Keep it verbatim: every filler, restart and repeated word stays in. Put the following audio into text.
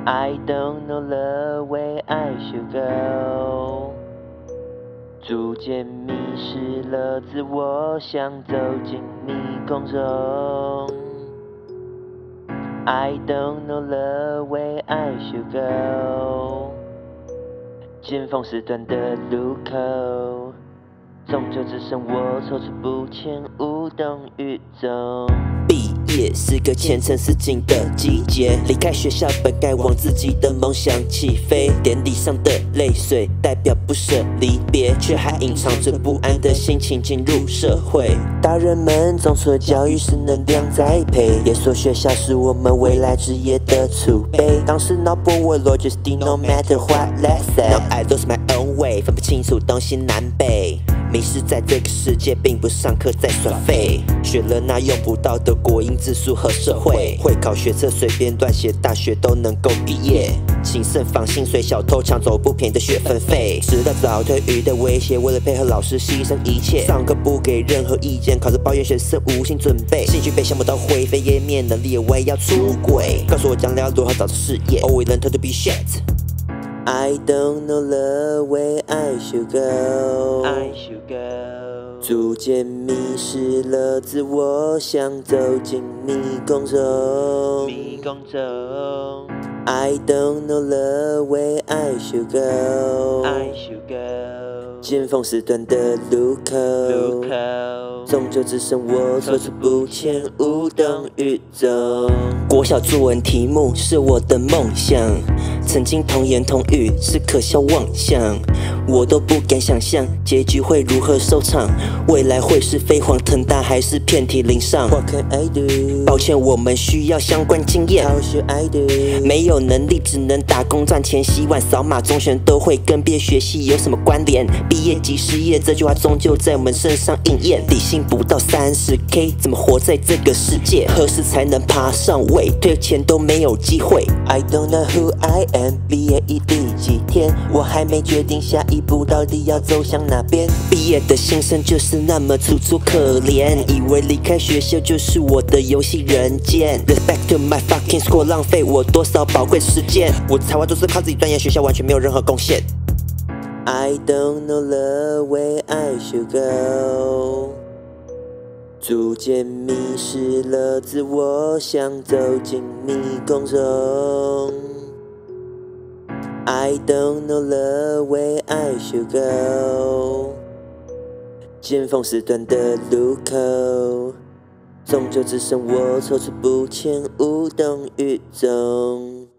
I don't know the way I should go， 逐渐迷失了自我，想走进迷宫中。I don't know the way I should go， 尖峰时段的路口，终究只剩我踌躇不前，无动于衷。 毕业是个前程似锦的季节，离开学校本该往自己的梦想起飞。典礼上的泪水代表不舍离别，却还隐藏着不安的心情进入社会。大人们总说教育是能量栽培，也说学校是我们未来职业的储备。当时脑波我 logic no matter what let's say， Now I lose my own way， 分不清楚东西南北。迷失在这个世界，并不上课在耍废，学了那用不到的国英字数和社会。会考学测随便乱写，大学都能够毕业。谨慎放薪水，小偷抢走不便宜的学分费。直到早退与的威胁，为了配合老师牺牲一切。上课不给任何意见，考试抱怨学生无心准备。兴趣被消磨到灰飞烟灭，能力我也要出轨。告诉我将来要如何找到事业 ，Always learn to be shit。I don't know the way I should go， I should go， 逐渐迷失了自我，想走进迷宫中。 迷宫中 I don't know the way I should go， I should go， 尖峰时段的路口， 路口终究只剩我踌躇不前，无动于衷。国小作文题目是我的梦想，曾经童言童语是可笑妄想，我都不敢想象结局会如何收场，未来会是飞黄腾达还是遍体鳞伤。What can I do？ 抱歉，我们需要相关经验。How should I do？ 没有能力，只能打工赚钱，洗碗扫码中选都会跟毕业学系有什么关联？毕业即失业，这句话终究在我们身上应验。底薪不到三十 K， 怎么活在这个世界？何时才能爬上位？退钱都没有机会。I don't know who I am， 毕业已第几天？我还没决定下一步到底要走向哪边。毕业的新生就是那么楚楚可怜，以为离开学校就是我的游戏人间。Respect to my fucking school， 浪费我多少宝贵时间？我才华都是靠自己钻研，学校完全没有任何贡献。I don't know the way I should go， 逐渐迷失了自我，想走进迷宫中。I don't know the way I should go， 尖峰时段的路口，终究只剩我踌躇不前，无动于衷。